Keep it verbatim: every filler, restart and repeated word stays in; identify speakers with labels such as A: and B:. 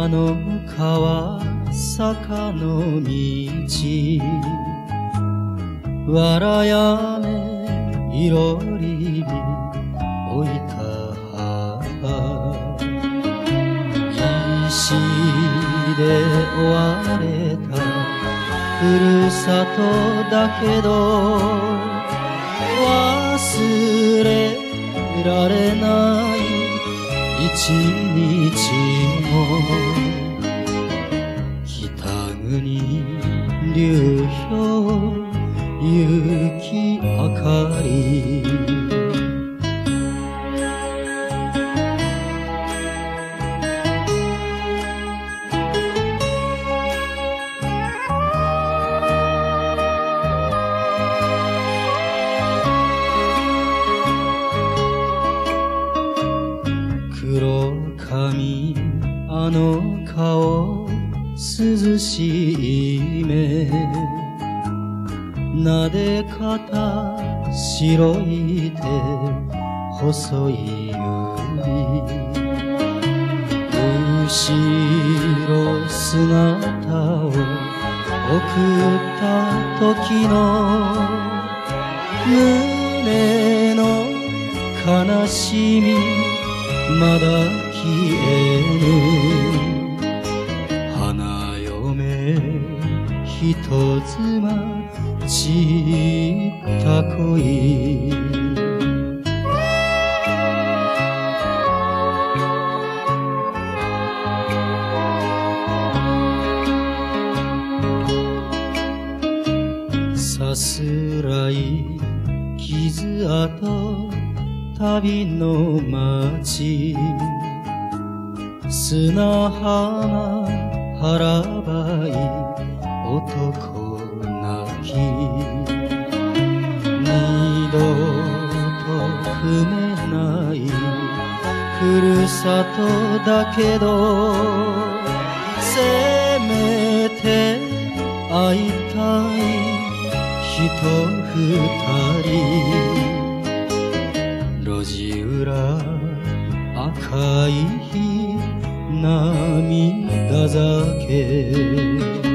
A: の川坂の道わらやめいろり置いた葉石で追われたふるさとだけど忘れられない一日も北国流氷雪明かり黒髪あの顔涼しい目なで肩白い手細い指後ろ姿を送った時の胸の悲しみまだ消えぬ花嫁人妻散った恋さすらい傷跡旅の街砂浜腹ばい男泣き二度と踏めないふるさとだけどせめて会いたい人二人路地裏赤い涙酒